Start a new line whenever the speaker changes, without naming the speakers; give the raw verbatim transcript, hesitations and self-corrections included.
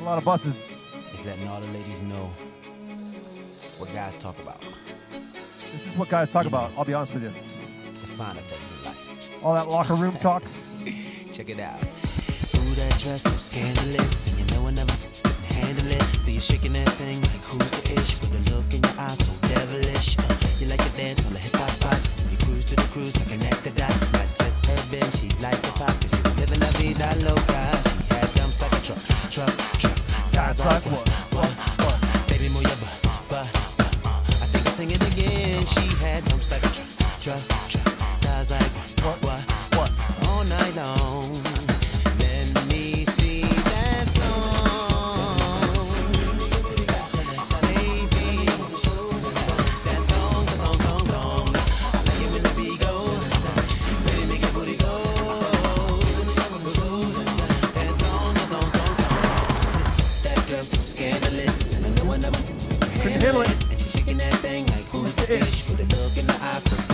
a lot of buses.
It's letting all the ladies know what guys talk about.
This is what guys talk about, I'll be honest with you.
The finer things in life.
All that locker room talk.
Check it out. Ooh, that dress so scandalous, and you know I never handle it. So you're shaking that thing like who's the ish, with a look in your eyes so devilish. Uh, you like to dance on the hip hop spots. You cruise to the cruise and connect the dots. Not just urban, she like the pop, cause she was living la vida loca. She had dumps like a truck, truck, truck.
That's like what, what, what?
Baby, move your butt, butt, butt. I think I'll sing it again. She had dumps like a truck, truck, truck. That's like what, what, what? All night long. Let me see that thong. Baby, that thong, thong, thong, thong. I like it when the beat goes. Baby, make your booty go. That thong, thong, thong, thong. That girl so scandalous, and I know I never
Couldn't handle it.
and she's shaking that thing like who's the ish, with a look in the eye.